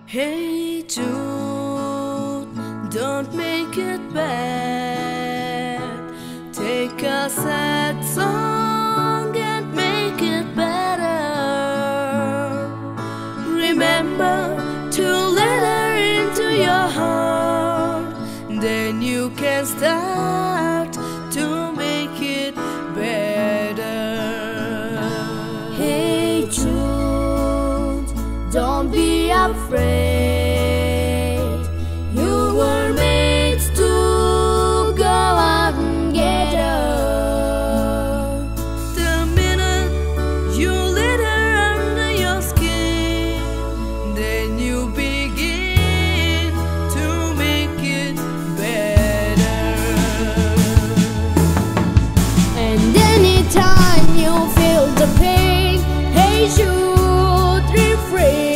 Hey Jude, don't make it bad. Take a sad song and make it better. Remember to let her into your heart. Then you can start to make it better. Hey Jude, don't be afraid. You were made to go out and get her. The minute you let her under your skin, then you begin to make it better. And anytime you feel the pain, hey Jude, refrain.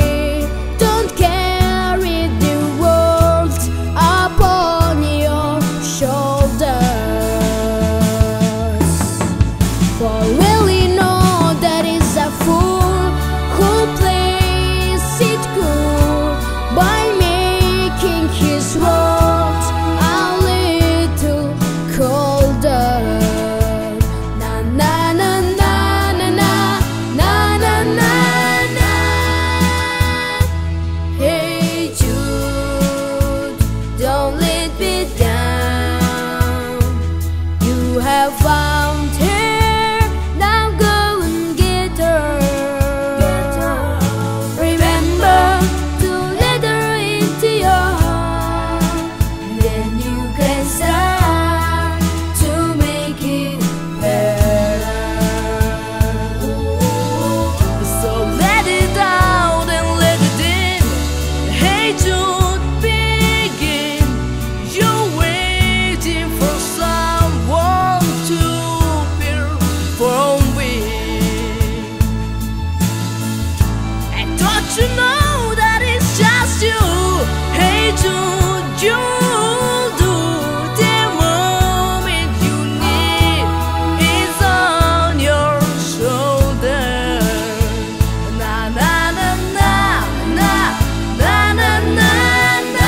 Found her, now go and get her. Remember to let her into your heart. Then you can start to make it better. So let it out and let it in. Hey Jude, begin. You're waiting for someone you know that it's just you. Hey Jude, you'll do the moment you need is on your shoulder. Na na na na na na na na na.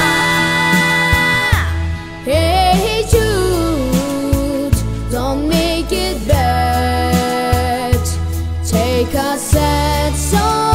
Hey Jude, don't make it bad. Take a sad song.